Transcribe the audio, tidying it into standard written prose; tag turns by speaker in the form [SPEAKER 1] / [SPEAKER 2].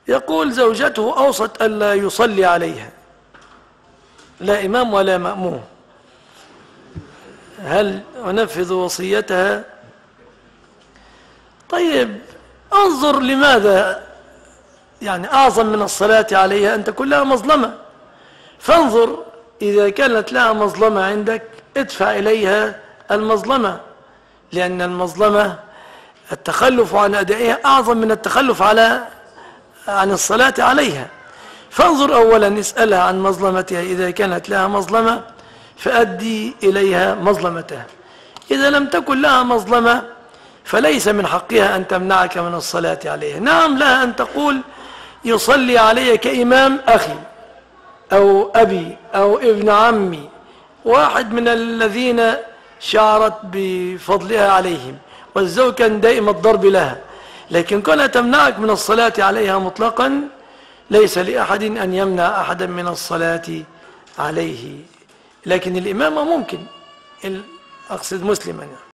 [SPEAKER 1] يقول زوجته أوصت ألا يصلي عليها، لا إمام ولا مأموم، هل أنفذ وصيتها؟ طيب انظر لماذا يعني أعظم من الصلاة عليها أن تكون لها مظلمة، فانظر إذا كانت لها مظلمة عندك ادفع إليها المظلمة، لأن المظلمة التخلف عن أدائها أعظم من التخلف عن الصلاة عليها. فانظر أولا اسألها عن مظلمتها، إذا كانت لها مظلمة فأدي إليها مظلمتها، إذا لم تكن لها مظلمة فليس من حقها أن تمنعك من الصلاة عليها. نعم لها أن تقول يصلي علي كإمام أخي أو أبي أو ابن عمي، واحد من الذين شعرت بفضلها عليهم، والزوج كان دائم الضرب لها، لكن كونها تمنعك من الصلاة عليها مطلقا ليس لأحد أن يمنع أحدا من الصلاة عليه. لكن الإمامة ممكن، أقصد مسلما.